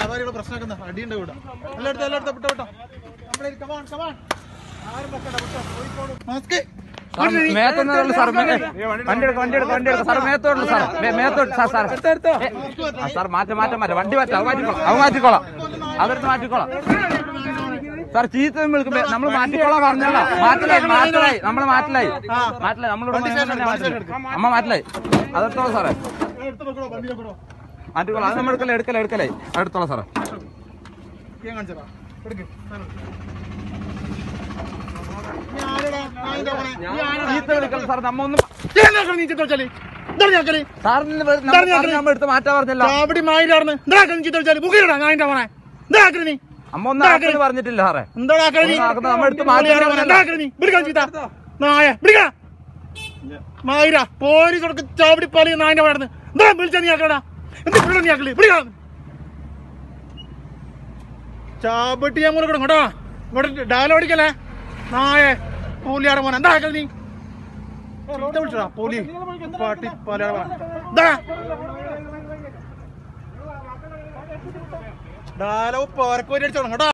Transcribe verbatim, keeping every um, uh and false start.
വ്യാപാരികളെ പ്രശ്നമാക്കുന്ന അടിയുണ്ട് ഇവിടെ. എല്ലായിടത്തും എല്ലായിടത്തും വിട്ടോ വിട്ടോ. നമ്മളെ കമാൺ കമാൺ ആരും വെക്കണ്ട വിട്ടോ. കോഴിക്കോട് മാസ്ക് മേത്തോട്ടുള്ളൂ സാർ. വണ്ടി എടുക്കാം വണ്ടി എടുക്കാം വണ്ടി എടുക്കാം സാർ. മേത്തോട്ടുള്ളൂ സാർ. മേത്തോട്ട് സാർ സാർ സാർ മാറ്റം മാറ്റം മാറ്റം വണ്ടി മാറ്റാം. അത് മാറ്റിക്കോളാം അത് മാറ്റിക്കോളാം അതെടുത്ത് മാറ്റിക്കോളാം സാർ. ചീത്ത വിളിക്കുമ്പോ നമ്മൾ മാറ്റിക്കോളാം പറഞ്ഞല്ലോ. മാറ്റലായി മാറ്റലായി നമ്മൾ മാറ്റലായി മാറ്റലായി നമ്മളിവിടെ അമ്മ മാറ്റലായി അതെടുത്തോളാം സാറേ. മാറ്റിക്കോളാം. അത് നമ്മൾ എടുക്കലേ എടുക്കലേ എടുക്കലേ അതെടുത്തോളാം സാറേ. ചീത്ത വിളിക്കൽ സാർ. നമ്മ ഒന്നും സാറിന് എടുത്ത് മാറ്റാൻ പറഞ്ഞല്ലോ. അമ്മ ഒന്നും ആക്കല് പറഞ്ഞിട്ടില്ല സാറേ. നമ്മ എടുത്ത് മാറ്റാൻ പോലീസ് ചാവടി പാലി നായന്റെ വളർന്ന് എന്താ വിളിച്ചാ നീ ആക്കടാ. എന്താ നീ ആക്കല് ചാവട്ടി ഞാൻ കൂടെ കേട്ടോ. ഇങ്ങോട്ട് ഡയലോടിക്കല്ലേ നായ പോലിയാടെ മോനെ. എന്താ ആക്കല് നീ വിളിച്ചടാ പോലി പാട്ടി പാലിയാടെ എന്താ ഡയലോഗ് പോരക്കോരി അടിച്ചോളാം കേട്ടോ.